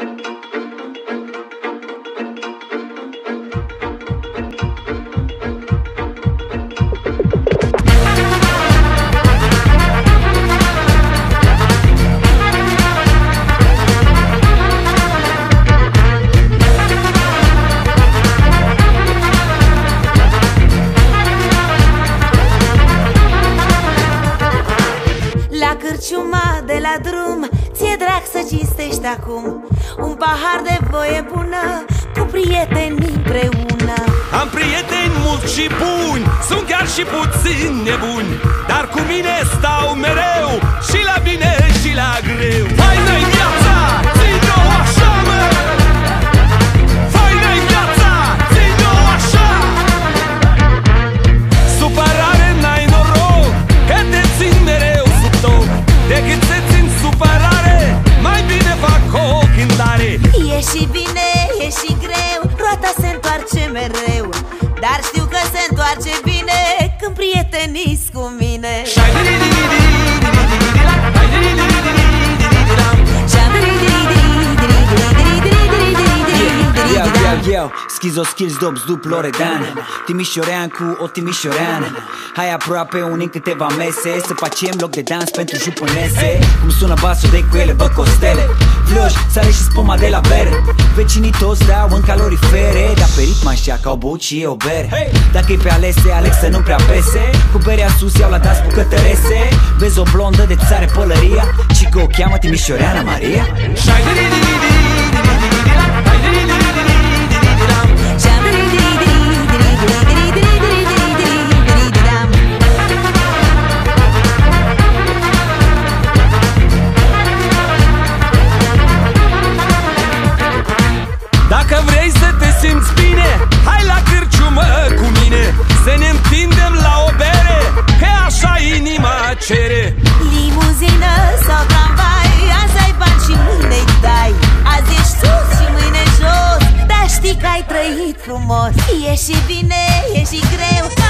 La cârciuma de la drum, ție drag să cinstești acum un pahar de voie bună, cu prieteni împreună. Am prieteni mulți și buni, sunt chiar și puțin nebuni, dar cu mine stau mereu, și la bine și la greu. Faină-i viața, ține-o așa, mă! Faină-i viața, ține-o așa! Supărare n-ai noroc, că te țin mereu sub toc. Decât să țin supărare, mai bine fac o cântare. E și bine, e și greu, roata se întoarce mereu, dar știu că se întoarce bine când prieteni-s cu mine. Yo, schizo skills dobs dupl Loredan, Timișorean cu o timișoreană. Hai aproape unii câteva mese, să facem loc de dans pentru jupânese. Cum sună basul de cu ele, bă costele, Vlioș, sare și spuma de la bere. Vecinii toți dau în calorifere, dar pe ritm așa că au băut și eu bere. Dacă-i pe alese, aleg să nu prea pese. Cu berea sus iau la dans bucătărese. Vezi o blondă de țare pălăria, și că o cheamă Timișoreana Maria. Dacă vrei să te simți bine, hai la cârciumă cu mine, să ne întindem la o bere, că așa inima cere. Limuzină sau tramvai, azi ai bani și mâine-i dai. Azi ești sus și mâine jos, dar știi că ai trăit frumos. E și bine, e și greu,